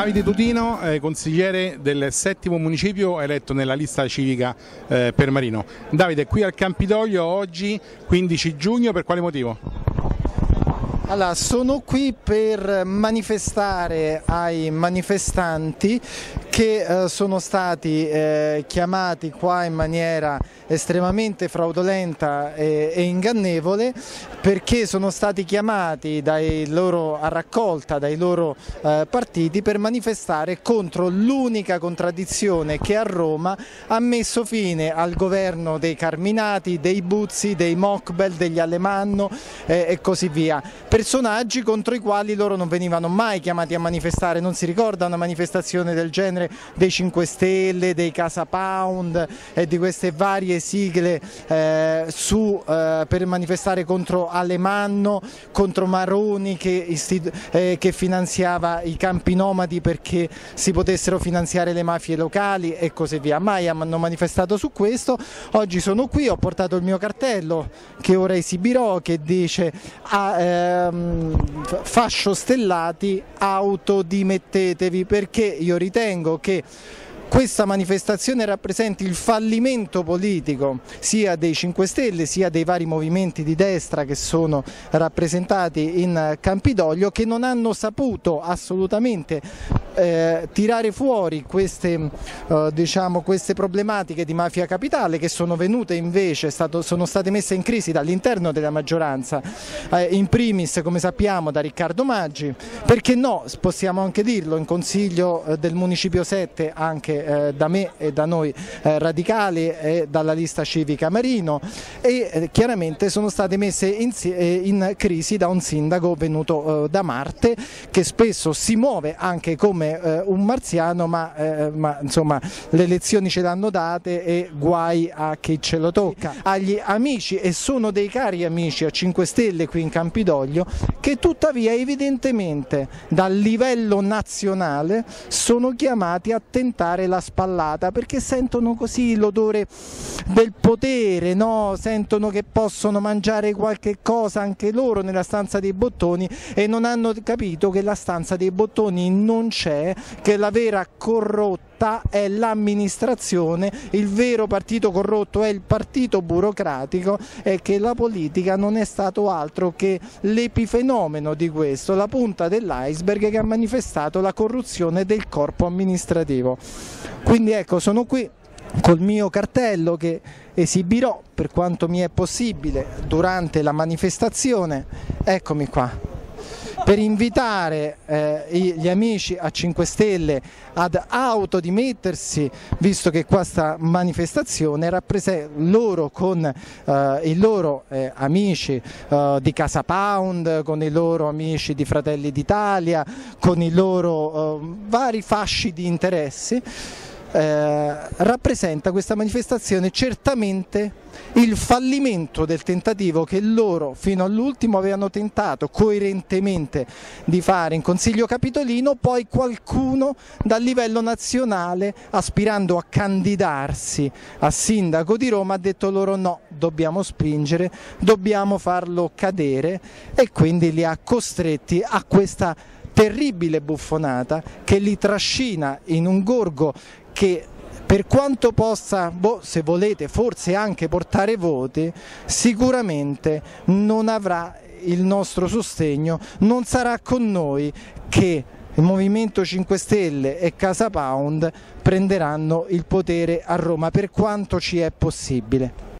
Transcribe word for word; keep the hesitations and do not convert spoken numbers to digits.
Davide Tutino, eh, consigliere del settimo municipio eletto nella lista civica eh, per Marino. Davide, qui al Campidoglio oggi, quindici giugno, per quale motivo? Allora, sono qui per manifestare ai manifestanti che eh, sono stati eh, chiamati qua in maniera estremamente fraudolenta e, e ingannevole, perché sono stati chiamati dai loro, a raccolta dai loro eh, partiti per manifestare contro l'unica contraddizione che a Roma ha messo fine al governo dei Carminati, dei Buzzi, dei Mokbel, degli Alemanno eh, e così via. Personaggi contro i quali loro non venivano mai chiamati a manifestare. Non si ricorda una manifestazione del genere dei cinque Stelle, dei Casa Pound e di queste varie sigle eh, su, eh, per manifestare contro Alemanno, contro Maroni che, eh, che finanziava i campi nomadi perché si potessero finanziare le mafie locali e così via. Mai hanno manifestato su questo. Oggi sono qui, ho portato il mio cartello che ora esibirò, che dice ah, ehm, fascio stellati, autodimettetevi, perché io ritengo che questa manifestazione rappresenti il fallimento politico sia dei cinque Stelle sia dei vari movimenti di destra che sono rappresentati in Campidoglio, che non hanno saputo assolutamente eh, tirare fuori queste, eh, diciamo, queste problematiche di mafia capitale, che sono venute invece, stato, sono state messe in crisi dall'interno della maggioranza, eh, in primis, come sappiamo, da Riccardo Maggi, perché no, possiamo anche dirlo, in Consiglio eh, del Municipio sette anche Eh, da me e da noi eh, radicali e dalla lista civica Marino, e eh, chiaramente sono state messe in, eh, in crisi da un sindaco venuto eh, da Marte, che spesso si muove anche come eh, un marziano, ma, eh, ma insomma le elezioni ce l'hanno date e guai a chi ce lo tocca. Agli amici, e sono dei cari amici a cinque Stelle qui in Campidoglio, che tuttavia evidentemente dal livello nazionale sono chiamati a tentare la spallata, perché sentono così l'odore del potere, no? Sentono che possono mangiare qualche cosa anche loro nella stanza dei bottoni e non hanno capito che la stanza dei bottoni non c'è, che la vera corrotta è l'amministrazione, il vero partito corrotto è il partito burocratico, e che la politica non è stato altro che l'epifenomeno di questo, la punta dell'iceberg che ha manifestato la corruzione del corpo amministrativo. Quindi ecco, sono qui col mio cartello che esibirò per quanto mi è possibile durante la manifestazione. Eccomi qua, per invitare eh, gli amici a cinque Stelle ad autodimettersi, visto che questa manifestazione rappresenta loro con eh, i loro eh, amici eh, di Casa Pound, con i loro amici di Fratelli d'Italia, con i loro eh, vari fasci di interessi. Eh, rappresenta questa manifestazione certamente il fallimento del tentativo che loro fino all'ultimo avevano tentato coerentemente di fare in Consiglio Capitolino. Poi qualcuno dal livello nazionale, aspirando a candidarsi a sindaco di Roma, ha detto loro no, dobbiamo spingere, dobbiamo farlo cadere, e quindi li ha costretti a questa terribile buffonata che li trascina in un gorgo che, per quanto possa, boh, se volete, forse anche portare voti, sicuramente non avrà il nostro sostegno, non sarà con noi che il Movimento cinque Stelle e Casa Pound prenderanno il potere a Roma, per quanto ci è possibile.